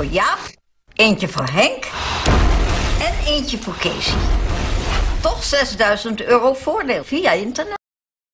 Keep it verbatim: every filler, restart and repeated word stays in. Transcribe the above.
voor Jaap, eentje voor Henk en eentje voor Casey. Toch zesduizend euro voordeel via internet.